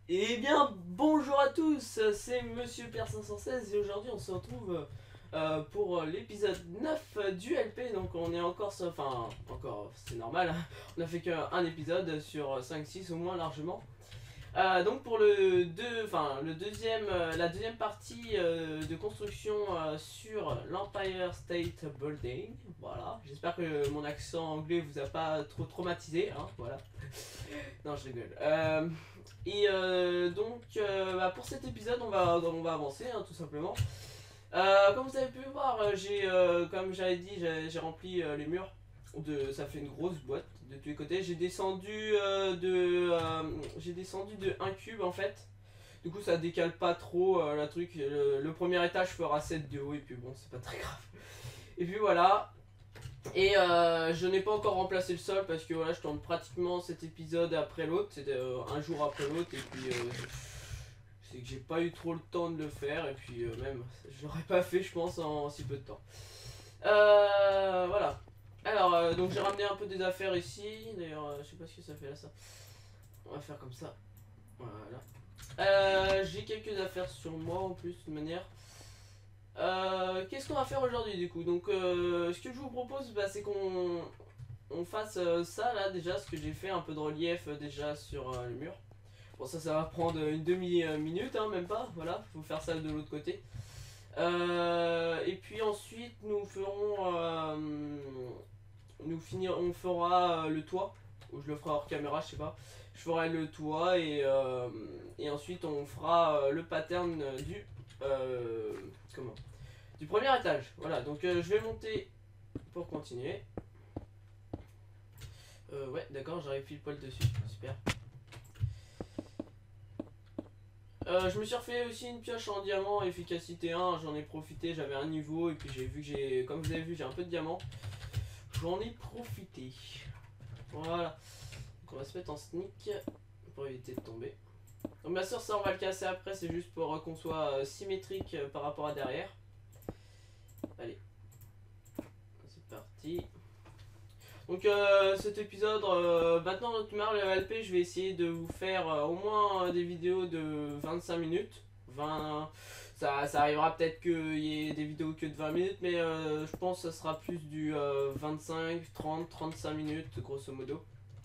Eh bien, bonjour à tous, c'est Monsieur Pierre 516 et aujourd'hui on se retrouve pour l'épisode 9 du LP. Donc on est encore, enfin encore, c'est normal, hein. On a fait qu'un épisode sur 5-6 au moins largement. Donc pour le deuxième, la deuxième partie de construction sur l'Empire State Building. Voilà, j'espère que mon accent anglais vous a pas trop traumatisé, hein, voilà. Non, je rigole. Pour cet épisode, on va avancer, hein, tout simplement. Comme vous avez pu voir, comme j'avais dit, j'ai rempli les murs. Ça fait une grosse boîte de tous les côtés. J'ai descendu de 1 cube en fait. Du coup, ça décale pas trop la truc. Le premier étage fera 7 de haut et puis bon, c'est pas très grave. Et puis voilà, et je n'ai pas encore remplacé le sol parce que voilà, je tourne pratiquement cet épisode après l'autre, c'est un jour après l'autre, et puis c'est que j'ai pas eu trop le temps de le faire, et puis même, je l'aurais pas fait, je pense, en si peu de temps. Voilà. Alors, donc j'ai ramené un peu des affaires ici, d'ailleurs, je sais pas ce que ça fait là, ça. On va faire comme ça, voilà. J'ai quelques affaires sur moi en plus, de toute manière. Qu'est-ce qu'on va faire aujourd'hui du coup? Donc ce que je vous propose, bah, c'est qu'on fasse ça là déjà, ce que j'ai fait, un peu de relief déjà sur le mur. Bon, ça va prendre une demi-minute, hein, même pas, voilà, faut faire ça de l'autre côté. Et puis ensuite on fera le toit, ou je le ferai hors caméra, je sais pas. Je ferai le toit et ensuite on fera le pattern euh, comment du premier étage. Voilà, donc je vais monter pour continuer. Ouais, d'accord, j'arrive pile poil dessus, super. Je me suis refait aussi une pioche en diamant efficacité 1, j'en ai profité, j'avais un niveau et puis j'ai vu que comme vous avez vu, j'ai un peu de diamant. J'en ai profité. Voilà. Donc on va se mettre en sneak pour éviter de tomber. Donc bien sûr ça on va le casser après, c'est juste pour qu'on soit symétrique par rapport à derrière. Allez, c'est parti. Donc cet épisode, maintenant notre marre le LP, je vais essayer de vous faire au moins des vidéos de 25 minutes. 20, ça arrivera peut-être qu'il y ait des vidéos que de 20 minutes, mais je pense que ça sera plus du 25, 30, 35 minutes grosso modo.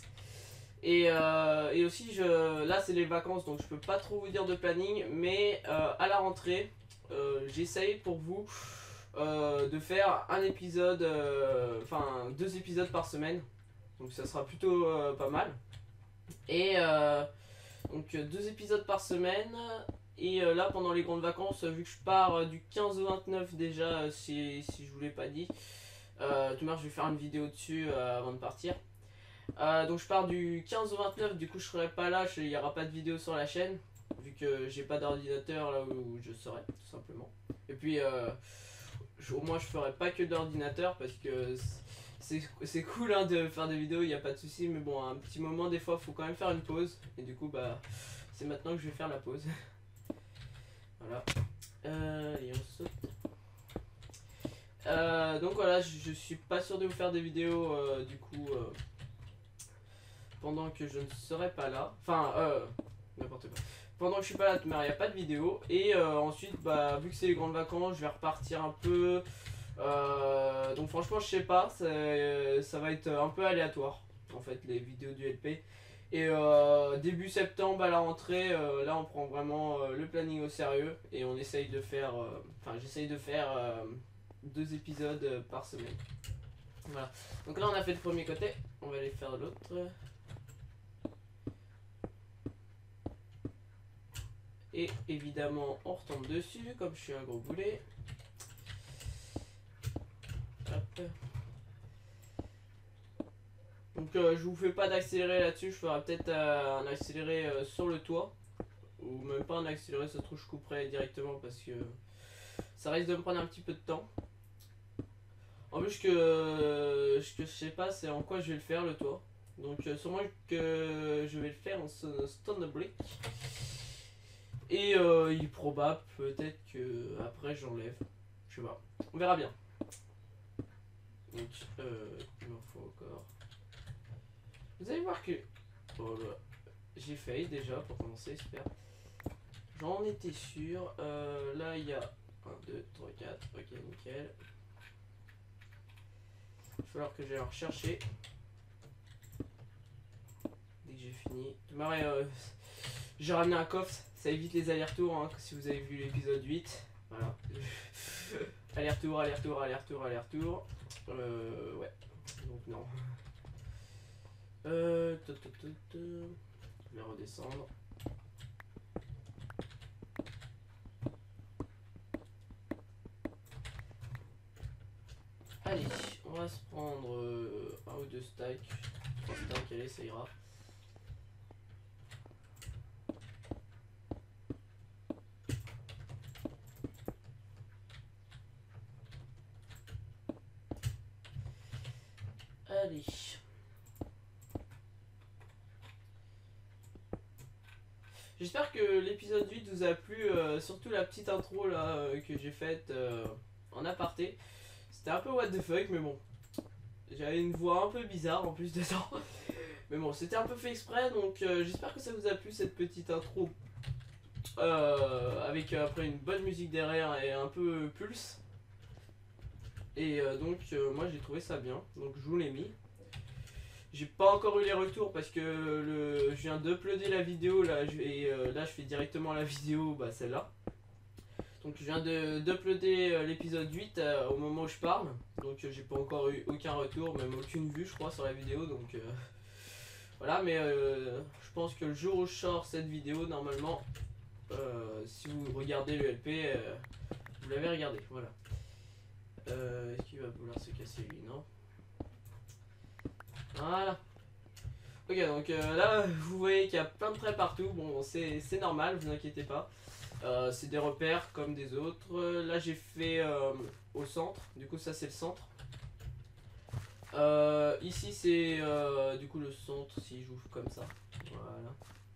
Et aussi, là c'est les vacances, donc je peux pas trop vous dire de planning, mais à la rentrée, j'essaye pour vous de faire un épisode, enfin 2 épisodes par semaine. Donc ça sera plutôt pas mal. Et donc 2 épisodes par semaine. Et là pendant les grandes vacances, vu que je pars du 15 au 29 déjà, si je vous l'ai pas dit, tout je vais faire une vidéo dessus avant de partir. Donc je pars du 15 au 29, du coup je serai pas là, il n'y aura pas de vidéo sur la chaîne, vu que j'ai pas d'ordinateur là où je serai, tout simplement. Et puis au moins je ferai pas que d'ordinateur parce que c'est cool, hein, de faire des vidéos, il n'y a pas de souci, mais bon, à un petit moment, des fois, faut quand même faire une pause. Et du coup, bah, c'est maintenant que je vais faire la pause. Voilà. Et on saute. Donc voilà, je suis pas sûr de vous faire des vidéos, du coup, pendant que je ne serai pas là. Enfin, n'importe quoi. Pendant que je suis pas là, il n'y a pas de vidéo. Et ensuite, bah, vu que c'est les grandes vacances, je vais repartir un peu. Donc franchement je sais pas, ça va être un peu aléatoire en fait les vidéos du LP. Et début septembre à la rentrée, là on prend vraiment le planning au sérieux et on essaye de faire, enfin j'essaye de faire 2 épisodes par semaine. Voilà. Donc là on a fait le premier côté, on va aller faire l'autre. Et évidemment on retombe dessus comme je suis un gros boulet. Hop. Donc je vous fais pas d'accéléré là-dessus, je ferai peut-être un accéléré sur le toit. Ou même pas un accéléré, ça se trouve je couperai directement parce que ça risque de me prendre un petit peu de temps. En plus ce que je sais pas c'est en quoi je vais le faire le toit. Donc sûrement que je vais le faire en stone brick. Et il est probable peut-être que après j'enlève. Je sais pas. On verra bien. Donc il m'en faut encore. Vous allez voir que. Oh là. j'ai failli déjà pour commencer, super. J'en étais sûr. Là, il y a 1, 2, 3, 4. Ok, nickel. Il va falloir que j'aille en rechercher. Dès que j'ai fini. J'ai ramené un coffre. Ça évite les allers-retours, hein, si vous avez vu l'épisode 8. Voilà. Aller-retour, aller-retour, aller-retour, aller-retour. Ouais. Donc non. Je vais redescendre. Allez, on va se prendre un ou deux stacks. 3 stacks, allez, ça ira. Allez. J'espère que l'épisode 8 vous a plu, surtout la petite intro là que j'ai faite en aparté. C'était un peu what the fuck, mais bon. J'avais une voix un peu bizarre en plus dedans. Mais bon, c'était un peu fait exprès, donc j'espère que ça vous a plu cette petite intro. Avec après une bonne musique derrière et un peu pulse. Et donc moi j'ai trouvé ça bien, donc je vous l'ai mis. J'ai pas encore eu les retours parce que je viens d'uploader la vidéo là, là je fais directement la vidéo, bah celle-là. Donc je viens d'uploader l'épisode 8 au moment où je parle. Donc j'ai pas encore eu aucun retour, même aucune vue je crois sur la vidéo. Donc voilà, mais je pense que le jour où je sors cette vidéo, normalement, si vous regardez le LP, vous l'avez regardé, voilà. Est-ce qu'il va vouloir se casser lui? Non. Voilà. Ok, donc là, vous voyez qu'il y a plein de traits partout. Bon, c'est normal, vous inquiétez pas. C'est des repères comme des autres. Là, j'ai fait au centre. Du coup, ça, c'est le centre. Ici, c'est du coup le centre si j'ouvre comme ça. Voilà.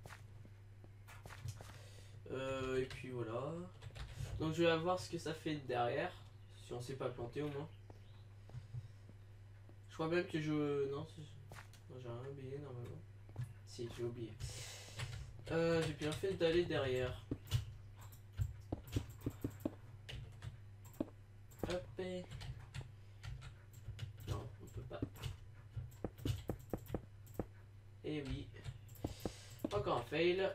Et puis voilà. Donc, je vais voir ce que ça fait derrière. Si on s'est pas planté au moins. Je crois même que je... Non, j'ai rien oublié normalement. Si, j'ai oublié. J'ai bien fait d'aller derrière. Hop. Non, on peut pas. Et oui. Encore un fail.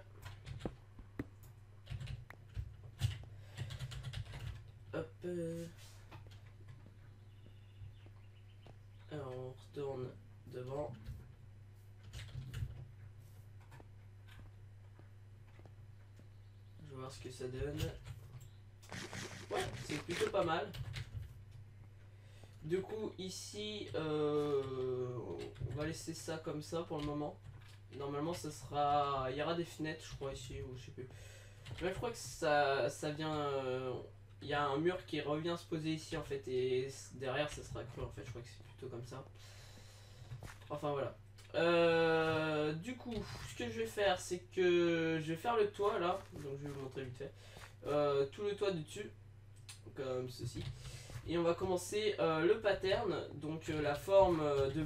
Hop. Alors on retourne devant. Je vais voir ce que ça donne. Ouais, c'est plutôt pas mal. Du coup, ici, on va laisser ça comme ça pour le moment. Normalement, ça sera... Il y aura des fenêtres, je crois, ici, ou je sais plus. Mais je crois que ça vient... Il y a un mur qui revient se poser ici, en fait, et derrière, ça sera creux, en fait. Je crois que c'est plutôt comme ça. Enfin, voilà. Du coup, ce que je vais faire, c'est que je vais faire le toit, là. Donc, je vais vous montrer vite fait. Tout le toit du dessus, comme ceci. Et on va commencer le pattern, donc la forme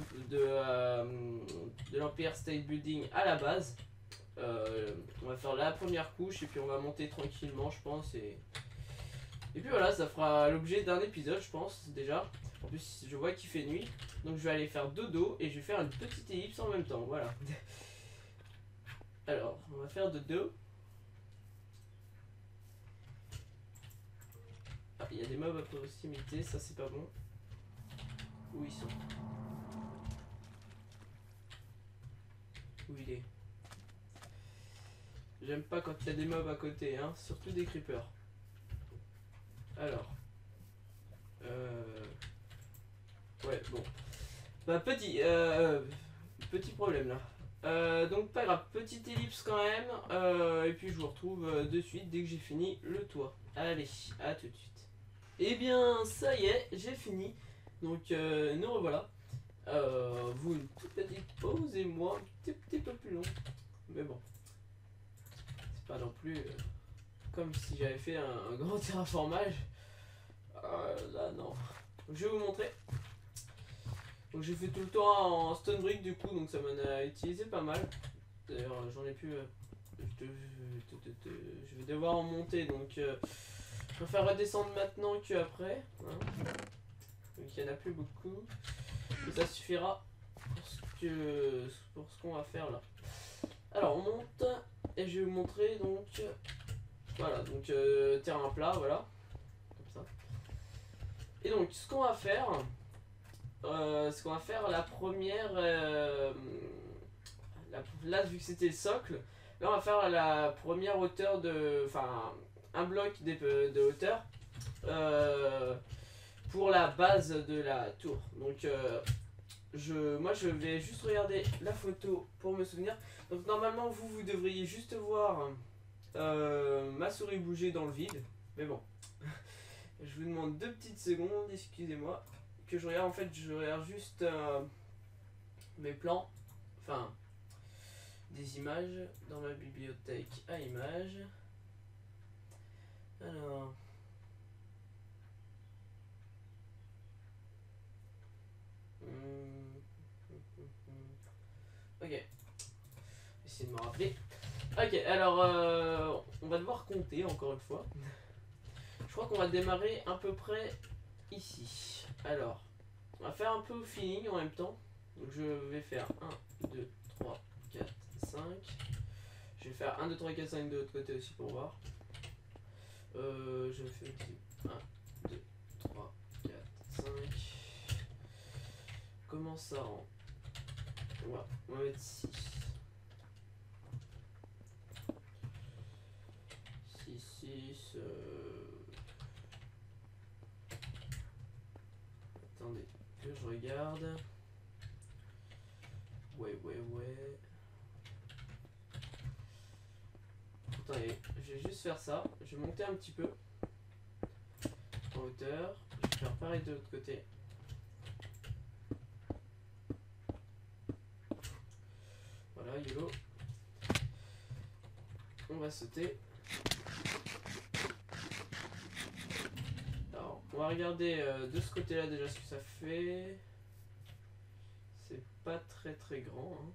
de l'Empire State Building à la base. On va faire la première couche et puis on va monter tranquillement, je pense. Et puis voilà, ça fera l'objet d'un épisode, je pense, déjà. En plus, je vois qu'il fait nuit, donc je vais aller faire dodo et je vais faire une petite ellipse en même temps, voilà. Alors, on va faire dodo. Ah, il y a des mobs à proximité, ça c'est pas bon. Où ils sont? Où il est? J'aime pas quand il y a des mobs à côté, hein, surtout des creepers. Alors. Ouais, bon. Bah, petit problème là. Donc, pas grave, petite ellipse quand même. Et puis, je vous retrouve de suite dès que j'ai fini le toit. Allez, à tout de suite. Et bien, ça y est, j'ai fini. Donc, nous revoilà. Vous, une toute petite pause et moi, un petit peu plus long. Mais bon. C'est pas non plus comme si j'avais fait un grand terraformage. Là, non. Donc, je vais vous montrer. Donc j'ai fait tout le temps en stone brick du coup, donc ça m'en a utilisé pas mal. D'ailleurs, j'en ai plus. Je vais devoir en monter, donc je préfère redescendre maintenant qu'après. Hein. Donc il n'y en a plus beaucoup. Et ça suffira pour ce qu'on va faire là. Alors on monte et je vais vous montrer donc. Voilà, donc terrain plat, voilà. Comme ça. Et donc ce qu'on va faire. La première. Là, vu que c'était le socle, là on va faire la première hauteur de. Enfin, un bloc de hauteur pour la base de la tour. Donc, moi je vais juste regarder la photo pour me souvenir. Donc, normalement, vous devriez juste voir ma souris bouger dans le vide. Mais bon, je vous demande 2 petites secondes, excusez-moi. Que je regarde, en fait, je regarde juste mes plans. Enfin. Des images dans ma bibliothèque à images. Alors. Ok. Essayez de me rappeler. Ok, alors on va devoir compter encore une fois. Je crois qu'on va démarrer à peu près ici. Alors, on va faire un peu au feeling en même temps. Donc je vais faire 1, 2, 3, 4, 5. Je vais faire 1, 2, 3, 4, 5 de l'autre côté aussi pour voir. Je fais aussi 1, 2, 3, 4, 5. Comment ça en... On va mettre 6. 6. Attendez, que je regarde. Ouais. Attendez, je vais juste faire ça. Je vais monter un petit peu en hauteur. Je vais faire pareil de l'autre côté. Voilà, YOLO. On va sauter. Alors, on va regarder de ce côté-là déjà ce que ça fait. C'est pas très grand. Hein.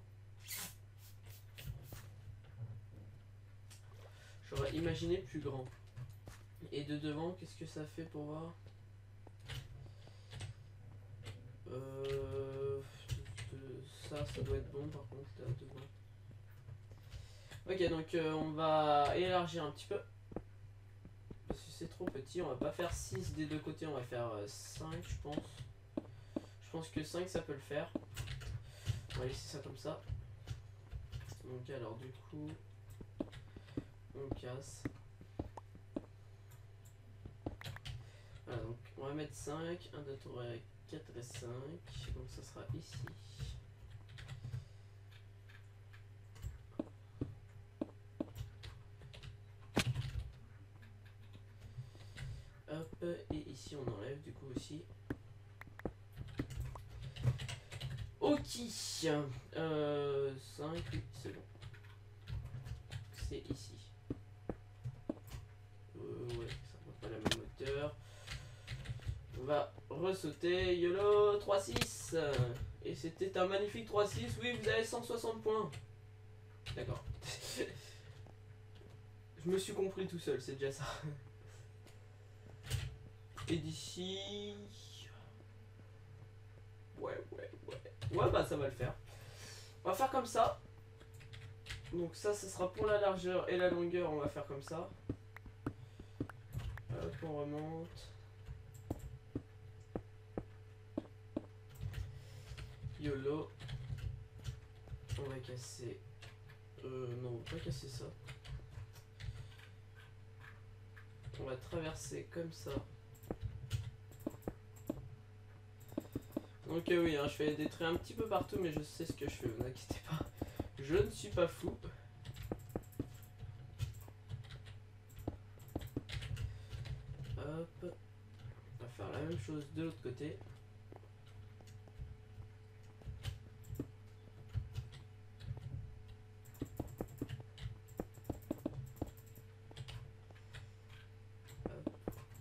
J'aurais imaginé plus grand. Et de devant, qu'est-ce que ça fait pour voir? Ça doit être bon par contre là devant. Ok, donc on va élargir un petit peu. Parce que c'est trop petit, on va pas faire 6 des deux côtés, on va faire 5 je pense. Je pense que 5 ça peut le faire. On va laisser ça comme ça. Donc alors du coup, on casse. Voilà, donc on va mettre 5, 1, 2, 3, 4 et 5. Donc ça sera ici. Hop, et ici on enlève du coup aussi. Ok, 5, oui, c'est bon. C'est ici. Ouais, ça va pas la même hauteur. On va ressauter. YOLO, 3-6. Et c'était un magnifique 3-6. Oui, vous avez 160 points. D'accord. Je me suis compris tout seul, c'est déjà ça. Et d'ici... Ouais, bah ça va le faire. On va faire comme ça. Donc ça, ce sera pour la largeur et la longueur, on va faire comme ça. Hop, on remonte. YOLO. On va casser... non, on va pas casser ça. On va traverser comme ça. Donc oui, hein, je fais des traits un petit peu partout, mais je sais ce que je fais, vous inquiétez pas. Je ne suis pas fou. Hop. On va faire la même chose de l'autre côté. Hop.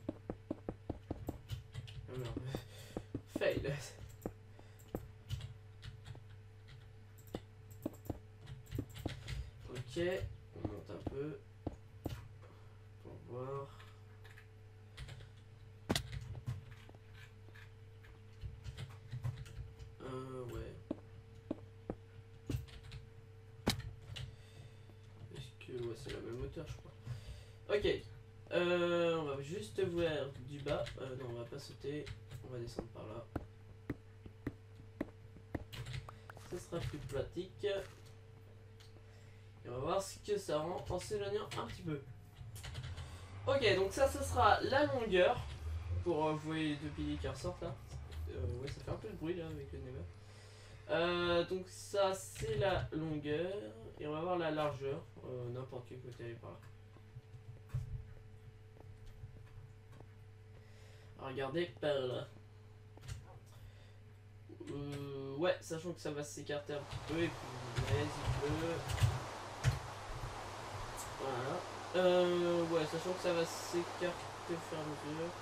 Oh merde. Fail. Ok, on monte un peu pour voir. Ouais. Est-ce que ouais, c'est la même hauteur, je crois. Ok. On va juste voir du bas. Non, on va pas sauter. On va descendre par là. Ça sera plus pratique. Et on va voir ce que ça rend en s'éloignant un petit peu. Ok, donc ça sera la longueur. Pour vous voyez les deux piliers qui ressortent là. Ouais, ça fait un peu de bruit là avec le Never. Donc ça c'est la longueur. Et on va voir la largeur. N'importe quel côté aller par là. Regardez par là. Ouais, sachant que ça va s'écarter un petit peu. Et puis vas-y peu. Voilà. Ouais, sachant que ça va s'écarter au fur et à mesure.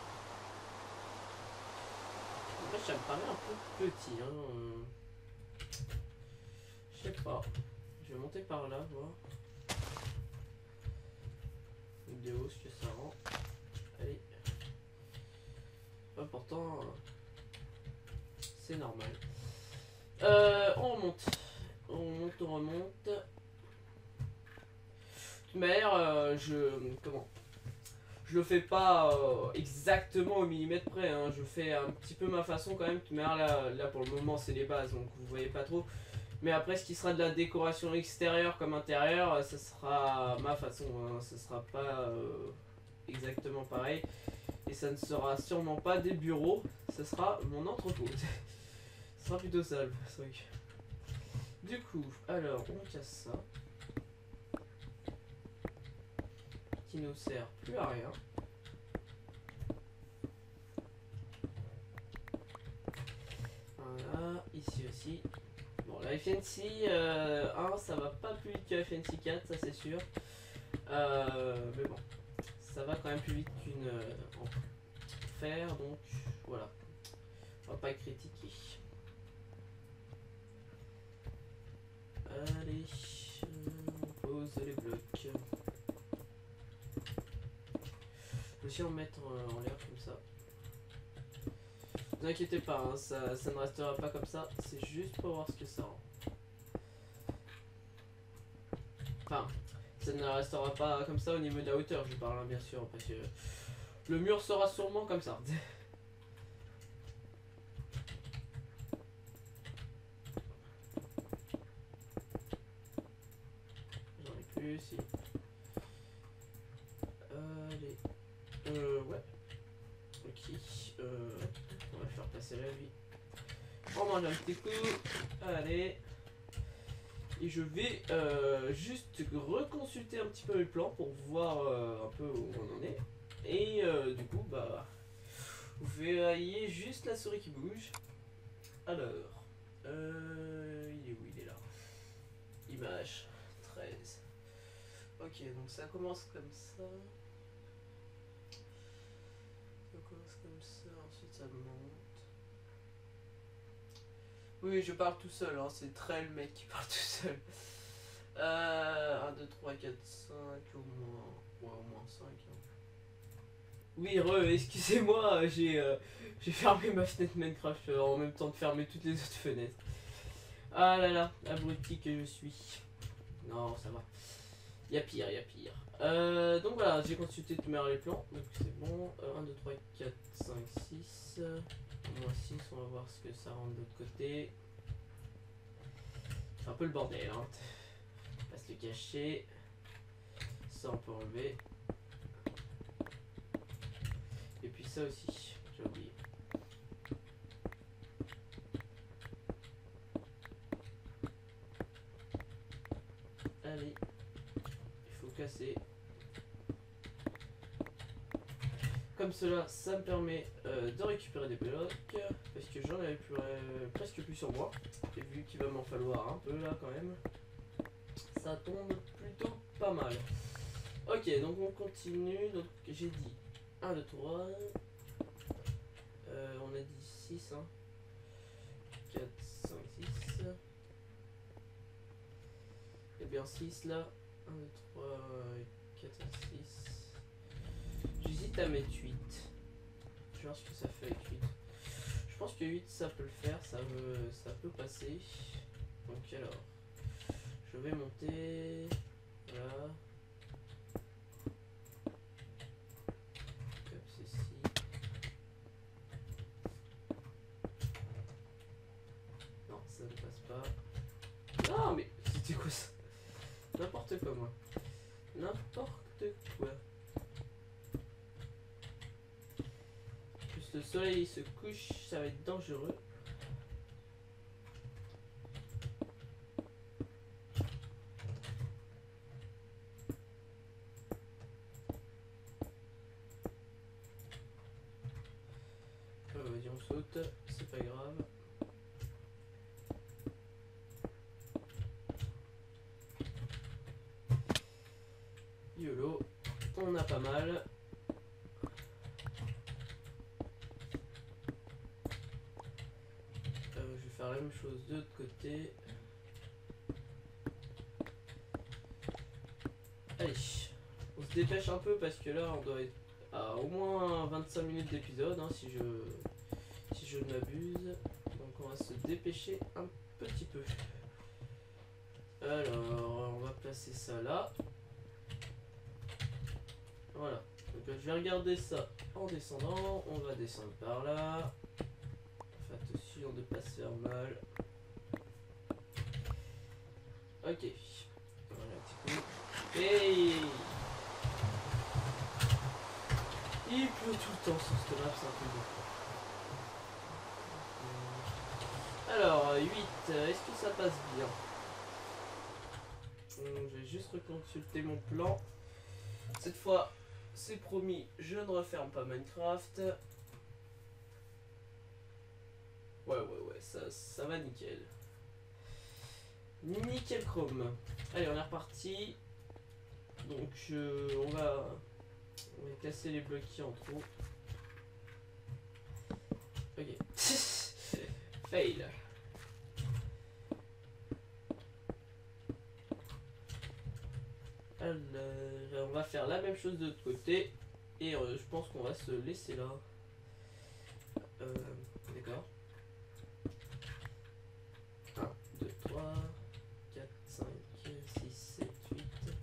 En fait, ça me paraît un peu petit. Hein. Je sais pas. Je vais monter par là, voir. Vidéo, ce que ça rend. Allez. Pourtant, c'est normal. On remonte. On monte, on remonte. De toute manière, je le fais pas exactement au millimètre près. Hein. Je fais un petit peu ma façon quand même. De toute manière, là pour le moment, c'est les bases, donc vous voyez pas trop. Mais après, ce qui sera de la décoration extérieure comme intérieure, ça sera ma façon. Hein. Ça sera pas exactement pareil. Et ça ne sera sûrement pas des bureaux, ça sera mon entrepôt. Ce sera plutôt ça le truc. Du coup, alors on casse ça. Qui nous sert plus à rien. Voilà, ici aussi. Bon, la FNC 1, ça va pas plus vite que la FNC 4, ça c'est sûr. Mais bon, ça va quand même plus vite qu'une en fer, donc voilà. On va pas critiquer. Allez, on pose les blocs. Je vais aussi en mettre en l'air comme ça. Ne vous inquiétez pas, hein, ça ne restera pas comme ça, c'est juste pour voir ce que ça rend. Enfin, ça ne restera pas comme ça au niveau de la hauteur, je parle hein, bien sûr, parce que le mur sera sûrement comme ça. J'en ai plus ici. Allez. Ouais. Ok. On va faire passer la vie. On mange un petit coup. Allez. Et je vais juste reconsulter un petit peu mes plans pour voir un peu où on en est. Et du coup, bah, vous verriez juste la souris qui bouge. Alors, il est où? Il est là. Image 13. Ok, donc ça commence comme ça. Ça commence comme ça, ensuite ça monte. Oui, je parle tout seul, hein. C'est très le mec qui parle tout seul. 1, 2, 3, 4, 5, au moins. Ouais, au moins 5. Hein. Oui, excusez-moi, j'ai fermé ma fenêtre Minecraft en même temps de fermer toutes les autres fenêtres. Ah là là, abruti que je suis. Non, ça va. Y'a pire, y'a pire. Donc voilà, j'ai consulté tous les plans, donc c'est bon. 1, 2, 3, 4, 5, 6. Au moins 6, on va voir ce que ça rend de l'autre côté. C'est un peu le bordel, hein. On va se le cacher. Ça, on peut enlever. Et puis ça aussi, j'ai oublié. Allez, il faut casser. Comme cela, ça me permet de récupérer des blocs. Parce que j'en avais presque plus sur moi. Et vu qu'il va m'en falloir un peu là quand même. Ça tombe plutôt pas mal. Ok, donc on continue. Donc j'ai dit 1, 2, 3. On a dit 6. Hein. 4, 5, 6. Et bien 6 là. 1, 2, 3, 4, 6. J'hésite à mettre 8. Je vais voir ce que ça fait avec 8. Je pense que 8 ça peut le faire, ça peut passer. Donc alors, je vais monter. Voilà. Comme ceci. Non, ça ne passe pas. Non mais c'était quoi ça? N'importe quoi moi. N'importe quoi. Plus le soleil se couche, ça va être dangereux. Vas-y on saute, c'est pas grave. YOLO, on a pas mal. Je vais faire la même chose de l'autre côté. Allez, on se dépêche un peu parce que là on doit être à au moins 25 minutes d'épisode hein, si je ne m'abuse. Donc on va se dépêcher un petit peu. Alors on va placer ça là. Voilà. Donc je vais regarder ça en descendant. On va descendre par là. Faites attention de ne pas se faire mal. Ok. Voilà un petit coup. Hey! Il pleut tout le temps sur cette map, c'est un peu bon. Alors, 8, est-ce que ça passe bien? Je vais juste reconsulter mon plan. Cette fois, c'est promis, je ne referme pas Minecraft. Ouais, ça va nickel. Nickel chrome. Allez, on est reparti. Donc, on va casser les blocs qui en trop. Ok. Fail. Alors, on va faire la même chose de l'autre côté. Et je pense qu'on va se laisser là. D'accord. 1, 2, 3, 4, 5, 6, 7, 8.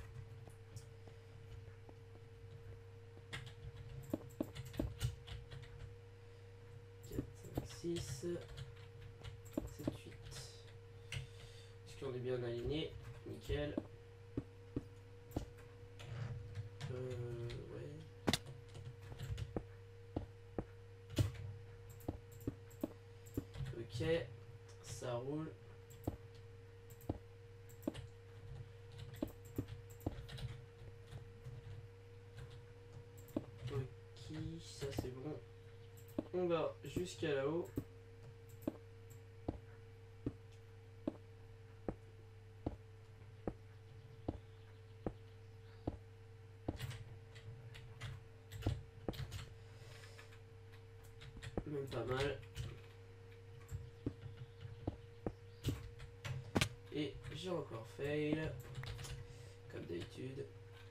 4, 5, 6, 7, 8. Est-ce qu'on est bien aligné? Nickel. Ouais. Ok, ça roule. Ok, ça c'est bon. On va jusqu'à là-haut. Même pas mal. Et j'ai encore fail. Comme d'habitude.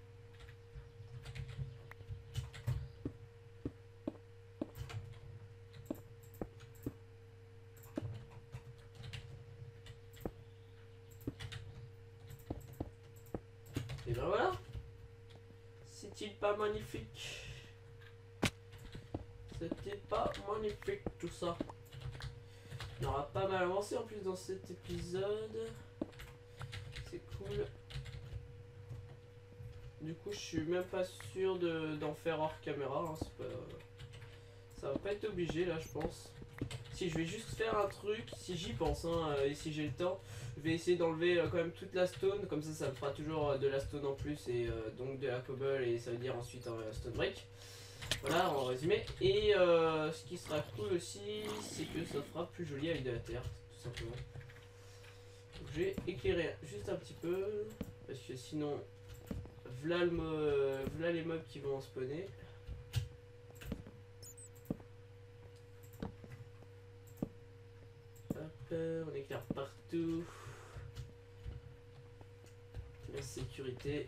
Et ben voilà. C'est-il pas magnifique? C'était pas magnifique tout ça. On aura pas mal avancé en plus dans cet épisode. C'est cool. Du coup je suis même pas sûr d'en faire hors caméra. Hein. Pas... Ça va pas être obligé là je pense. Si je vais juste faire un truc, si j'y pense hein, et si j'ai le temps, je vais essayer d'enlever quand même toute la stone, comme ça me fera toujours de la stone en plus et donc de la cobble et ça veut dire ensuite un stone brick. Voilà en résumé. Et ce qui sera cool aussi, c'est que ça fera plus joli avec de la terre, tout simplement. Donc, je vais éclairer juste un petit peu, parce que sinon, voilà les mobs qui vont en spawner. Hop, on éclaire partout. La sécurité.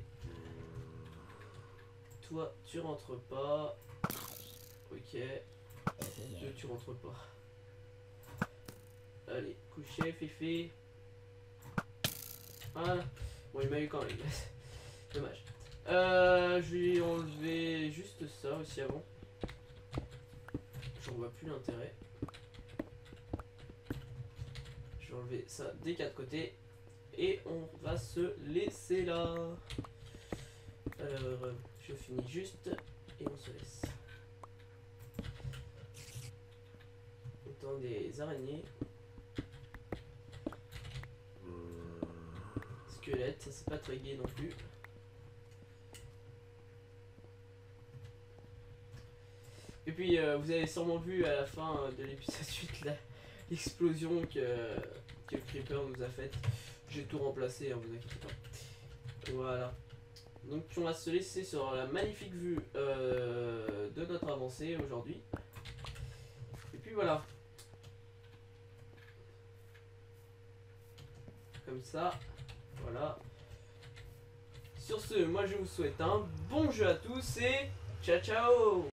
Toi, tu rentres pas. Ok. Toi, tu rentres pas. Allez, coucher, Fifi. Voilà. Bon, il m'a eu quand même. Dommage. Je vais enlever juste ça aussi avant. J'en vois plus l'intérêt. Je vais enlever ça des quatre côtés. Et on va se laisser là. Alors, je finis juste et on se laisse. Autant des araignées. Squelette, ça c'est pas très gai non plus. Et puis vous avez sûrement vu à la fin de l'épisode 8 l'explosion que le creeper nous a faite. J'ai tout remplacé, hein, vous inquiétez pas. Voilà. Donc on va se laisser sur la magnifique vue de notre avancée aujourd'hui. Et puis voilà. Comme ça. Voilà. Sur ce, moi je vous souhaite un bon jeu à tous et ciao ciao.